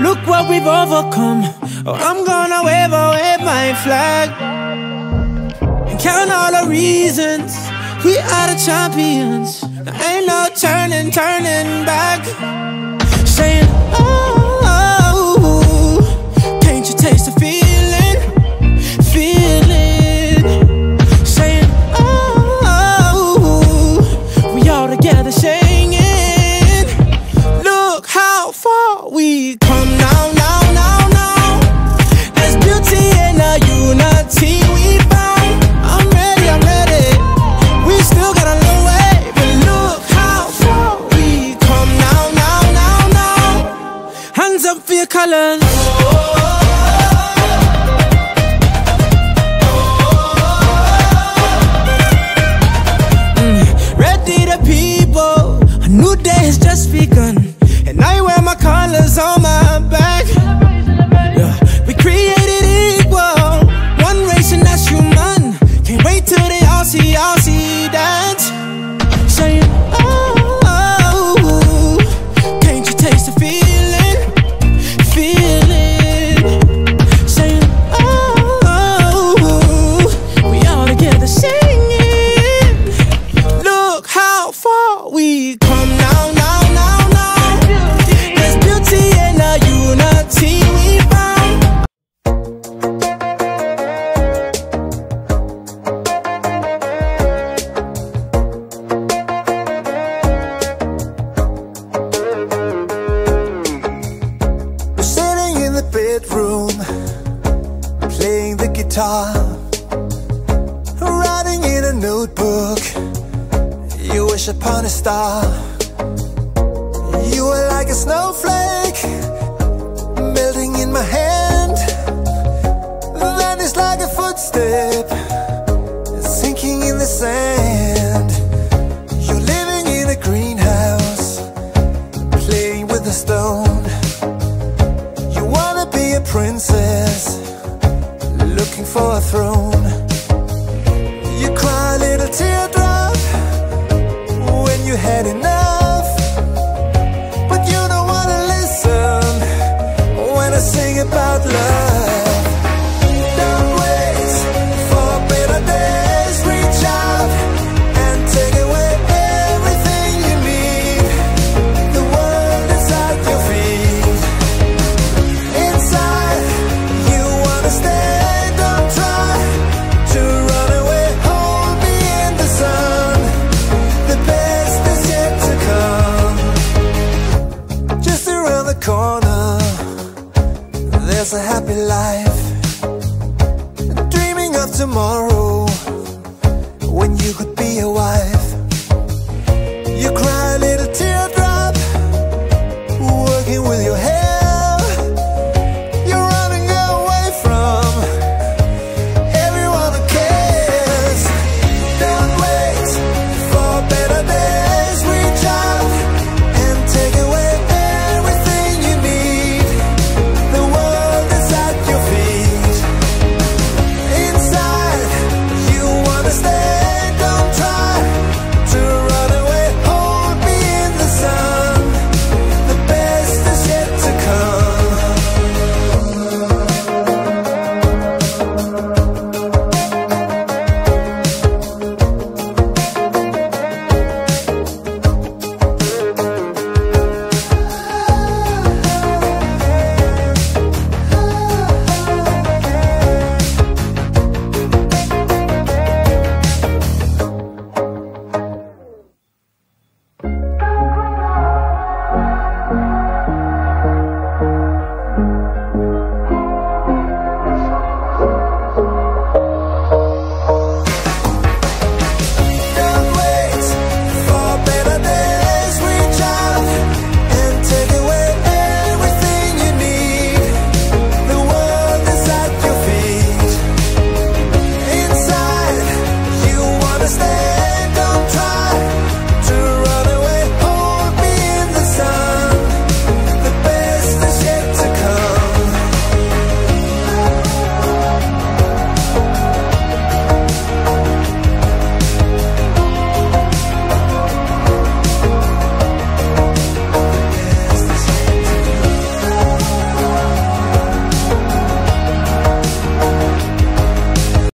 Look what we've overcome. Oh, I'm gonna wave my flag and count all the reasons we are the champions. There ain't no turning back. Saying, oh, can't you taste the feeling? Saying, oh, we all together singing. Look how far we come now. There's beauty in the unity we found. I'm ready. We still got a long way, but look how far we come now. Hands up for your colors. Ready the people, a new day has just begun, and I wear my colors on my back. Yeah. We created equal, one race and that's human. Can't wait till they all see that. Saying, oh, can't you taste the feeling? Saying, oh, we all together singing. Look how far we come now. There's beauty in the unity we found. We're sitting in the bedroom, playing the guitar, writing in a notebook. You wish upon a star. You were like a snowflake, melting in my hand. Then it's like a footstep, sinking in the sand. You're living in a greenhouse, playing with a stone. You wanna be a princess, looking for a throne. You cry a little teardrop when you had enough.